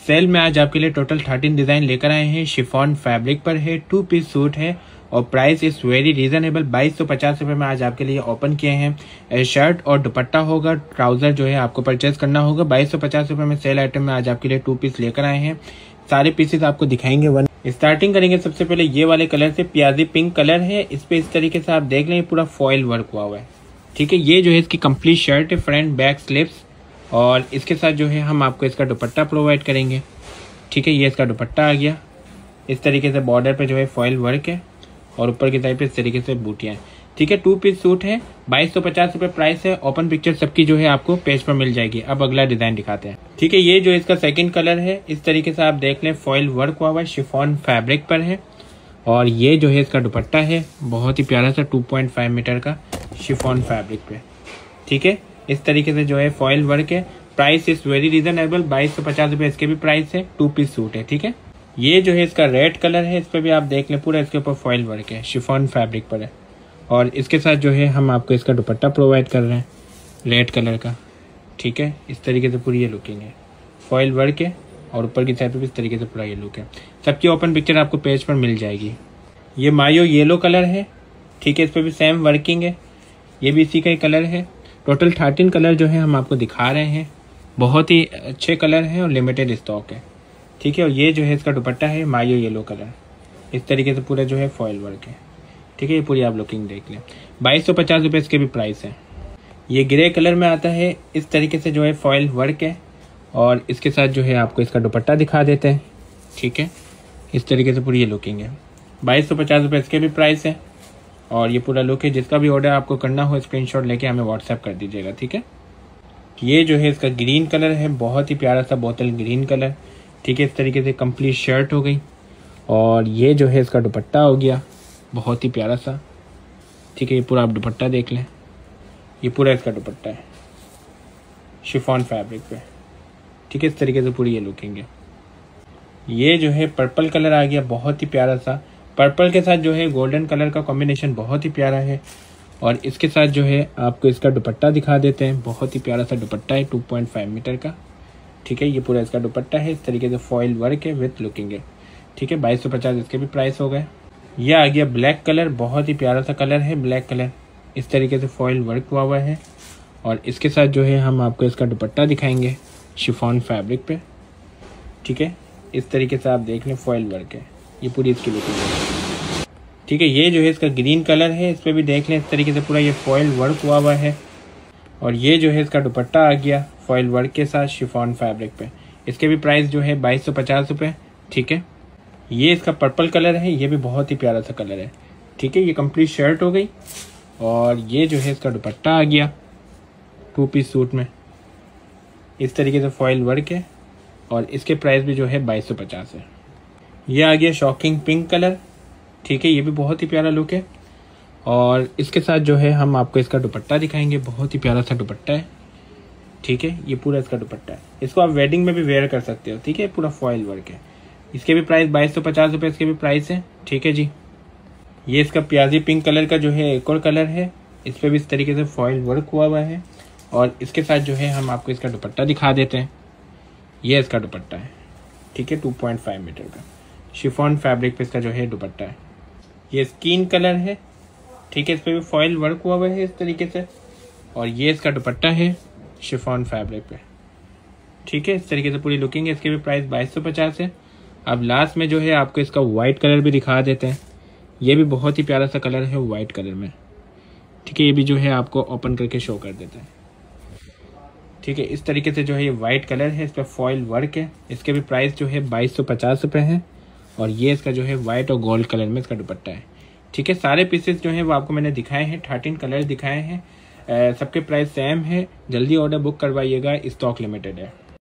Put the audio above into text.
Cell में आज आपके लिए टोटल 13 डिजाइन लेकर आए हैं। शिफॉन फैब्रिक पर है, 2 पीस सूट है और प्राइस इज वेरी रीजनेबल। 2250 रुपए में आज आपके लिए ओपन किए हैं। शर्ट और दुपट्टा होगा, ट्राउजर जो है आपको परचेज करना होगा। 2250 रुपए में सेल आइटम में आज आपके लिए 2 पीस लेकर आए हैं। सारे पीसेस आपको दिखाएंगे। स्टार्टिंग करेंगे सबसे पहले ये वाले कलर से, प्याजी पिंक कलर है। इस पे इस तरीके से आप देख लें पूरा फॉइल वर्क हुआ हुआ है। ठीक है, ये जो है इसकी कंप्लीट शर्ट है, फ्रंट बैक स्लीव्स, और इसके साथ जो है हम आपको इसका दुपट्टा प्रोवाइड करेंगे। ठीक है, ये इसका दुपट्टा आ गया। इस तरीके से बॉर्डर पे जो है फॉइल वर्क है और ऊपर की साइड पे इस तरीके से बूटियां हैं। ठीक है, 2 पीस सूट है, 2250 रुपए प्राइस है। ओपन पिक्चर सबकी जो है आपको पेज पर मिल जाएगी। अब अगला डिजाइन दिखाते हैं। ठीक है, ये जो इसका सेकंड कलर है, इस तरीके से आप देख लें फॉइल वर्क हुआ हुआ है, शिफॉन फैब्रिक पर है। और ये जो है इसका दुपट्टा है, बहुत ही प्यारा सा 2.5 मीटर का शिफॉन फैब्रिक पे। ठीक है, इस तरीके से जो है फॉइल वर्क है। प्राइस इज वेरी रीजनेबल, 2250 रुपए इसके भी प्राइस है। 2 पीस सूट है। ठीक है, ये जो है इसका रेड कलर है, इस पर भी आप देख लें पूरा इसके ऊपर फॉइल वर्क है, शिफॉन फैब्रिक पर है। और इसके साथ जो है हम आपको इसका दुपट्टा प्रोवाइड कर रहे हैं रेड कलर का। ठीक है, इस तरीके से पूरी ये लुकिंग है, फॉइल वर्क है और ऊपर की साइड पे भी इस तरीके से पूरा ये लुक है। सबकी ओपन पिक्चर आपको पेज पर मिल जाएगी। ये मायो येलो कलर है। ठीक है, इस पर भी सेम वर्किंग है, ये भी इसी का ही कलर है। टोटल 13 कलर जो है हम आपको दिखा रहे हैं। बहुत ही अच्छे कलर हैं और लिमिटेड स्टॉक है। ठीक है, और ये जो है इसका दुपट्टा है मायो येलो कलर, इस तरीके से पूरा जो है फॉइल वर्क है। ठीक है, ये पूरी आप लुकिंग देख लें। 2250 रुपये इसके भी प्राइस है। ये ग्रे कलर में आता है, इस तरीके से जो है फॉइल वर्क है और इसके साथ जो है आपको इसका दुपट्टा दिखा देते हैं। ठीक है, इस तरीके से पूरी ये लुकिंग है। 2250 रुपये इसके भी प्राइस है और ये पूरा लुक है। जिसका भी ऑर्डर आपको करना हो स्क्रीनशॉट लेके हमें व्हाट्सएप कर दीजिएगा। ठीक है, ये जो है इसका ग्रीन कलर है, बहुत ही प्यारा सा बोतल ग्रीन कलर। ठीक है, इस तरीके से कंप्लीट शर्ट हो गई और ये जो है इसका दुपट्टा हो गया, बहुत ही प्यारा सा। ठीक है, ये पूरा आप दुपट्टा देख लें, ये पूरा इसका दुपट्टा है शिफॉन फैब्रिक पे। ठीक है, इस तरीके से पूरी ये लुकिंग है। ये जो है पर्पल कलर आ गया, बहुत ही प्यारा सा। पर्पल के साथ जो है गोल्डन कलर का कॉम्बिनेशन बहुत ही प्यारा है और इसके साथ जो है आपको इसका दुपट्टा दिखा देते हैं। बहुत ही प्यारा सा दुपट्टा है 2.5 मीटर का। ठीक है, ये पूरा इसका दुपट्टा है, इस तरीके से फॉइल वर्क है विथ लुकिंग है। ठीक है, 2250 इसके भी प्राइस हो गए। ये आ गया ब्लैक कलर, बहुत ही प्यारा सा कलर है ब्लैक कलर, इस तरीके से फॉइल वर्क हुआ हुआ है और इसके साथ जो है हम आपको इसका दुपट्टा दिखाएंगे शिफॉन फैब्रिक पे। ठीक है, इस तरीके से आप देख लें फॉइल वर्क है, ये पूरी इसकी लुकिंग है। ठीक है, ये जो है इसका ग्रीन कलर है, इस पर भी देख लें इस तरीके से पूरा ये फॉइल वर्क हुआ हुआ है और ये जो है इसका दुपट्टा आ गया फॉइल वर्क के साथ शिफॉन फैब्रिक पे। इसके भी प्राइस जो है 2250 रुपये। ठीक है, ये इसका पर्पल कलर है, ये भी बहुत ही प्यारा सा कलर है। ठीक है, ये कंप्लीट शर्ट हो गई और ये जो है इसका दुपट्टा आ गया 2 पीस सूट में, इस तरीके से फॉइल वर्क है और इसके प्राइस भी जो है 2250 है। ये आ गया शॉकिंग पिंक कलर। ठीक है, ये भी बहुत ही प्यारा लुक है और इसके साथ जो है हम आपको इसका दुपट्टा दिखाएंगे, बहुत ही प्यारा सा दुपट्टा है। ठीक है, ये पूरा इसका दुपट्टा है, इसको आप वेडिंग में भी वेयर कर सकते हो। ठीक है, पूरा फॉइल वर्क है, इसके भी प्राइस 2250 रुपये इसके भी प्राइस है। ठीक है जी, ये इसका प्याजी पिंक कलर का जो है एक और कलर है, इस पर भी इस तरीके से फॉइल वर्क हुआ हुआ है और इसके साथ जो है हम आपको इसका दुपट्टा दिखा देते हैं। ये इसका दुपट्टा है। ठीक है, 2.5 मीटर का शिफॉन फैब्रिक पे इसका जो है दुपट्टा है। ये स्किन कलर है। ठीक है, इस पर भी फॉइल वर्क हुआ हुआ है इस तरीके से और ये इसका दुपट्टा है शिफॉन फैब्रिक पे। ठीक है, इस तरीके से पूरी लुकिंग है। इसके भी प्राइस 2250 है। अब लास्ट में जो है आपको इसका वाइट कलर भी दिखा देते हैं। ये भी बहुत ही प्यारा सा कलर है वाइट कलर में। ठीक है, ये भी जो है आपको ओपन करके शो कर देते हैं। ठीक है, इस तरीके से जो है ये वाइट कलर है, इस पर फॉइल वर्क है। इसके भी प्राइस जो है 2250 रुपये है और ये इसका जो है वाइट और गोल्ड कलर में इसका दुपट्टा है। ठीक है, सारे पीसेस जो है वो आपको मैंने दिखाए हैं, 13 कलर दिखाए हैं। सबके प्राइस सेम है। जल्दी ऑर्डर बुक करवाइएगा, स्टॉक लिमिटेड है।